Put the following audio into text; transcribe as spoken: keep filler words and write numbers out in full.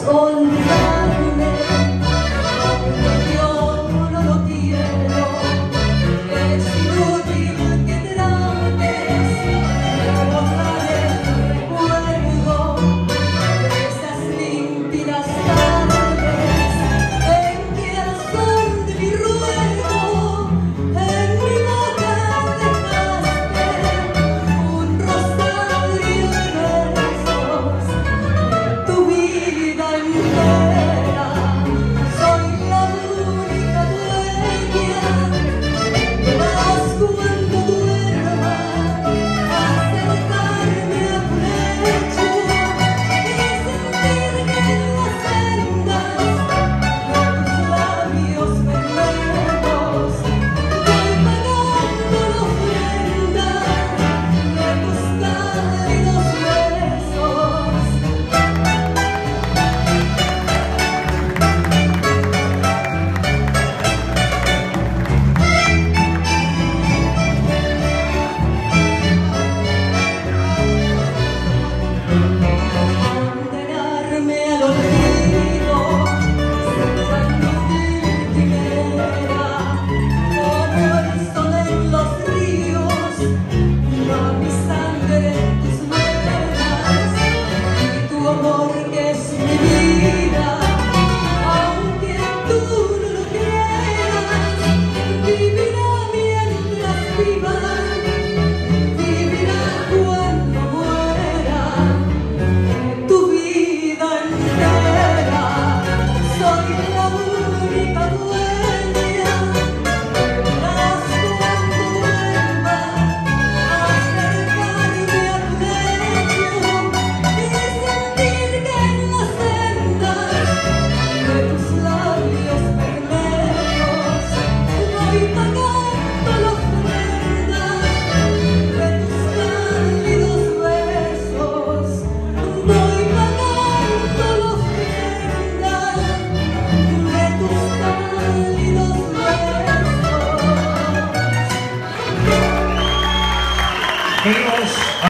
olvidarme, porque yo no lo quiero. Es inútil que trates de borrar el recuerdo de esas límpidas tardes en que al son de mi ruego en mi boca dejaste un rosario de besos de tu vida entera. Soy la única dueña que vas cuando duerma a acercarme a tu lecho y sentir que en las sendas de tus labios vermelhos voy pagando la ofrenda de tus cálidos besos.